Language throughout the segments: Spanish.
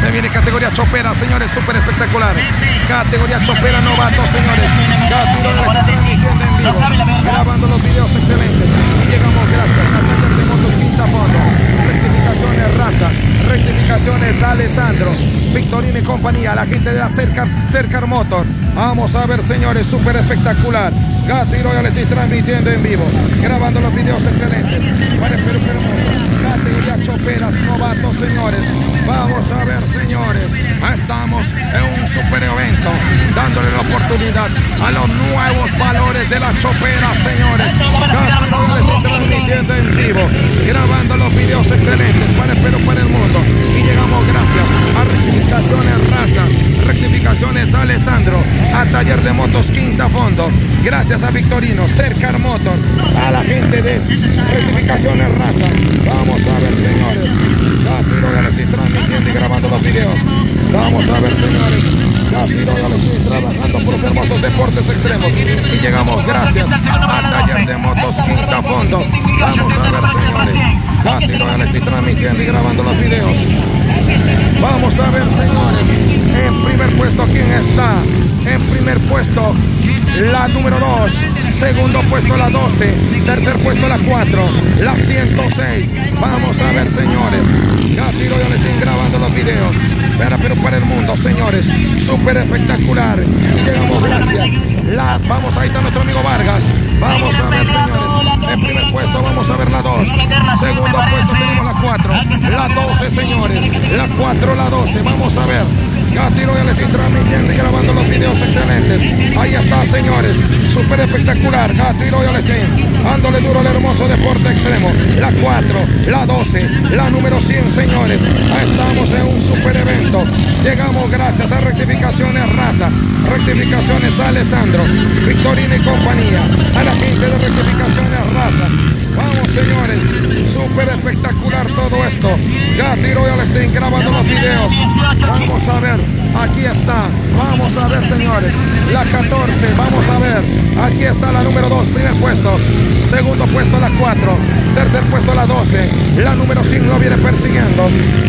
Se viene categoría chopera, señores, súper espectacular. Categoría chopera novato, señores. Gatiro está transmitiendo en vivo, grabando los videos excelentes. Y llegamos gracias a Taller de Motos Quinta Fondo. Rectificaciones Raza, rectificaciones Alessandro, Victorino y compañía, la gente de la Cercar Motor. Vamos a ver, señores, súper espectacular. Gatiro ya le estoy transmitiendo en vivo, grabando los videos excelentes para el Perú categoría choperas novatos, señores. Vamos a ver, señores, estamos en un super evento, dándole la oportunidad a los nuevos valores de la chopera, señores. Gatiro ya le estoy transmitiendo en vivo, grabando los videos excelentes para el Perú, para el mundo. Y llegamos gracias a Rectificaciones Raza, Rectificaciones Alessandro, a Taller de Motos Quinta Fondo. Gracias a Victorino, Cercar Motor, a la gente de Rectificaciones Raza. Vamos a ver, señores. Gatiro ya le estoy transmitiendo y grabando los videos. Vamos a ver, señores. Gatiro ya le estoy trabajando por los hermosos deportes extremos. Y llegamos gracias a Taller de Motos Quinta Fondo. Vamos a ver, señores. Gatiro ya le estoy transmitiendo y grabando los videos. Vamos a ver, señores. En primer puesto, ¿quién está? En primer puesto, la número 2, segundo puesto la 12, tercer puesto la 4, la 106. Vamos a ver, señores. Gatiro ya le estoy grabando los videos. Pero para el mundo, señores, súper espectacular. Y llegamos gracias. Vamos, ahí está nuestro amigo Vargas. Vamos a ver, señores. En primer puesto vamos a ver la 2. Segundo puesto tenemos la 4. La 12, señores. La 4, la 12. Vamos a ver. Gatiro ya le estoy transmitiendo y grabando los videos excelentes. Ahí está, señores. Súper espectacular. Gatiro ya le estoy dándole duro al hermoso deporte extremo. La 4, la 12, la número 100, señores. Estamos en un super evento. Llegamos gracias a Rectificaciones Raza, Rectificaciones Alessandro, Victorino y compañía, a la gente de Rectificaciones Raza. Vamos, señores, súper espectacular todo esto. Gatiro ya le estoy grabando los videos. Vamos a ver, aquí está. Vamos a ver, señores, la 14, vamos a ver. Aquí está la número 2, primer puesto. Segundo puesto la 4, tercer puesto la 12. La número 5 lo viene persiguiendo.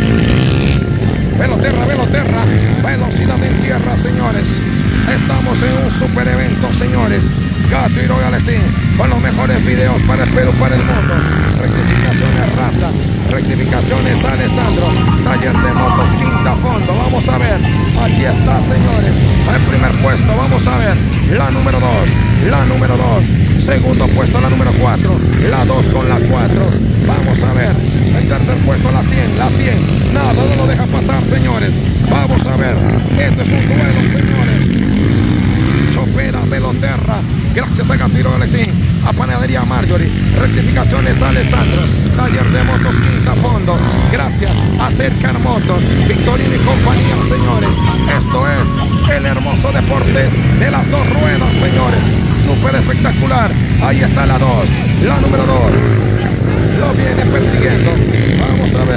Veloterra, velocidad en tierra, señores. Estamos en un super evento, señores. Gatiro ya le estoy con los mejores videos para el Perú, para el mundo. Rectificaciones Raza, Rectificaciones Alessandro, Taller de Motos Quinta Fondo. Vamos a ver, aquí está, señores. En primer puesto, vamos a ver la número 2, la número 2. Segundo puesto, la número 4, la 2 con la 4. Vamos a ver, en tercer puesto, la 100, la 100. Nada, no lo deja pasar, señores. Vamos a ver, esto es un duelo, señores. Chopera, Veloterra, gracias a Gatiro Electrín, a Panadería Marjorie, Rectificaciones Alessandro, Taller de Motos Quinta Fondo, gracias a Cercar Motor, Victorino y compañía, señores. Esto es el hermoso deporte de las dos ruedas, señores. Súper espectacular. Ahí está la 2, la número 2. Lo viene persiguiendo. Vamos a ver.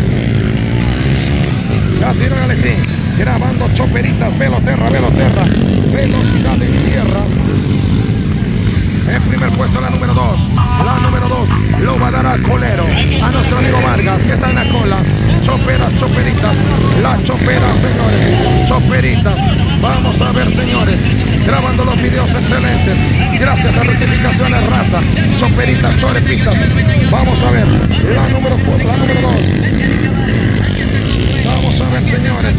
Gatiro Electrín, grabando choperitas, Veloterra, velocidad en tierra. En primer puesto la número 2. La número 2 lo va a dar al colero, a nuestro amigo Vargas, que está en la cola. Choperas, choperitas. La chopera, señores. Choperitas. Vamos a ver, señores. Grabando los videos excelentes. Gracias a Rectificaciones Raza. Choperitas, chorepitas. Vamos a ver. La número 4, la número 2. Vamos a ver, señores.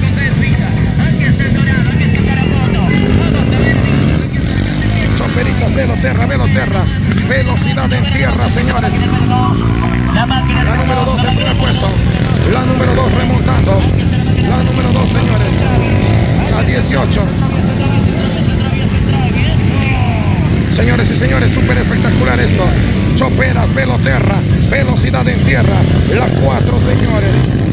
Choperitas, Veloterra, velocidad en tierra, señores. La número 2 en primer puesto. La número 2 remontando. La número 2, señores. La 18. Señores y señores, súper espectacular esto. Choperas, Veloterra, velocidad en tierra. La 4, señores.